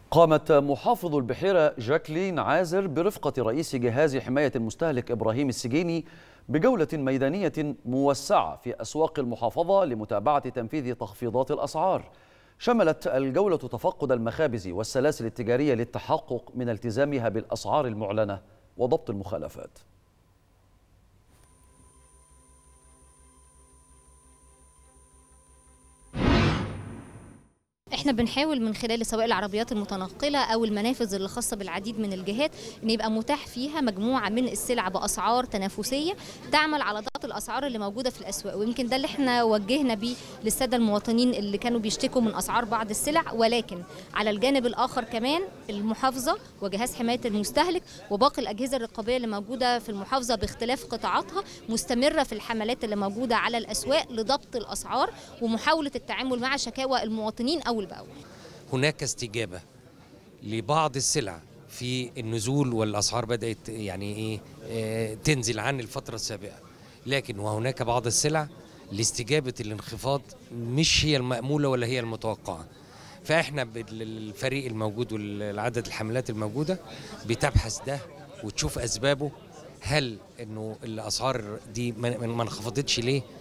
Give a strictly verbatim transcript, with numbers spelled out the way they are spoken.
قامت محافظ البحيرة جاكلين عازر برفقة رئيس جهاز حماية المستهلك إبراهيم السجيني بجولة ميدانية موسعة في أسواق المحافظة لمتابعة تنفيذ تخفيضات الأسعار. شملت الجولة تفقد المخابز والسلاسل التجارية للتحقق من التزامها بالأسعار المعلنة وضبط المخالفات. احنا بنحاول من خلال سواء العربيات المتنقله او المنافذ اللي خاصه بالعديد من الجهات ان يبقى متاح فيها مجموعه من السلع باسعار تنافسيه تعمل على ضبط الاسعار اللي موجوده في الاسواق، ويمكن ده اللي احنا وجهنا بيه للساده المواطنين اللي كانوا بيشتكوا من اسعار بعض السلع. ولكن على الجانب الاخر كمان المحافظه وجهاز حمايه المستهلك وباقي الاجهزه الرقابيه اللي موجوده في المحافظه باختلاف قطاعاتها مستمره في الحملات اللي موجوده على الاسواق لضبط الاسعار ومحاوله التعامل مع شكاوى المواطنين او البأول. هناك استجابة لبعض السلع في النزول والأسعار بدأت يعني إيه اه تنزل عن الفترة السابقة، لكن وهناك بعض السلع لاستجابة الانخفاض مش هي المأمولة ولا هي المتوقعة. فإحنا بالفريق الموجود والعدد الحملات الموجودة بتبحث ده وتشوف أسبابه، هل إنه الأسعار دي ما انخفضتش ليه